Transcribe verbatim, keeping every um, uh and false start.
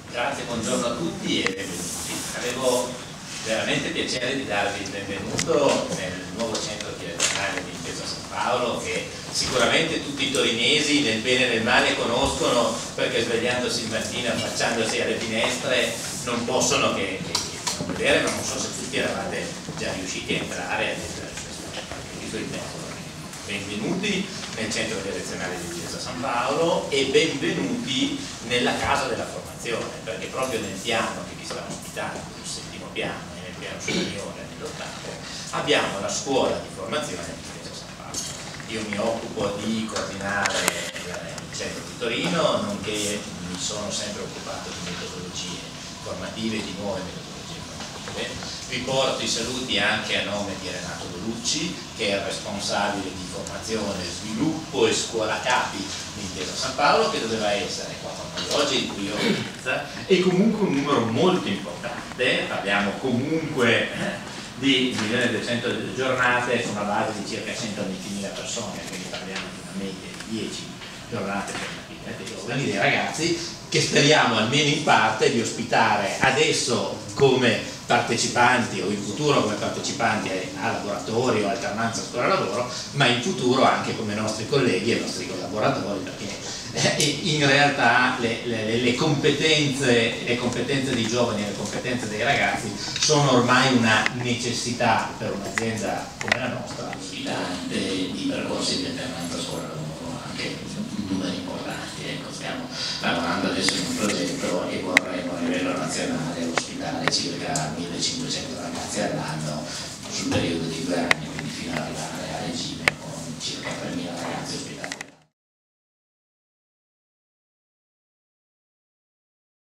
Grazie, buongiorno a tutti e benvenuti. Avevo veramente piacere di darvi il benvenuto nel nuovo centro direzionale di Intesa San Paolo, che sicuramente tutti i torinesi nel bene e nel male conoscono, perché svegliandosi il mattino, affacciandosi alle finestre, non possono che, che, che non vedere, ma non so se tutti eravate già riusciti a entrare a vedere i suoi testi. Benvenuti nel centro direzionale di Intesa San Paolo e benvenuti nella casa della formazione, perché proprio nel piano che vi sta ospitando, sul settimo piano e nel piano superiore, nell'ottavo, abbiamo la scuola di formazione di Intesa San Paolo. Io mi occupo di coordinare il centro di Torino, nonché mi sono sempre occupato di metodologie formative, di nuove metodologie formative. Vi porto i saluti anche a nome di Renato Dolucci, che è il responsabile di formazione, sviluppo e scuola capi di Intesa San Paolo, che doveva essere qua con noi oggi, in cui organizza, e comunque un numero molto importante. Parliamo comunque di un milione e duecento giornate su una base di circa centoventimila persone, quindi parliamo di una media di dieci giornate formative dei giovani, dei ragazzi, che speriamo almeno in parte di ospitare adesso come partecipanti o in futuro come partecipanti a laboratori o alternanza scuola-lavoro, ma in futuro anche come nostri colleghi e nostri collaboratori, perché in realtà le, le, le, competenze, le competenze dei giovani e le competenze dei ragazzi sono ormai una necessità per un'azienda come la nostra, ospitante di percorsi di alternanza scuola-lavoro, anche numeri importanti. Ecco, stiamo lavorando adesso in un progetto e vorremmo a livello nazionale ospitare circa millecinquecento ragazzi all'anno sul periodo di due anni.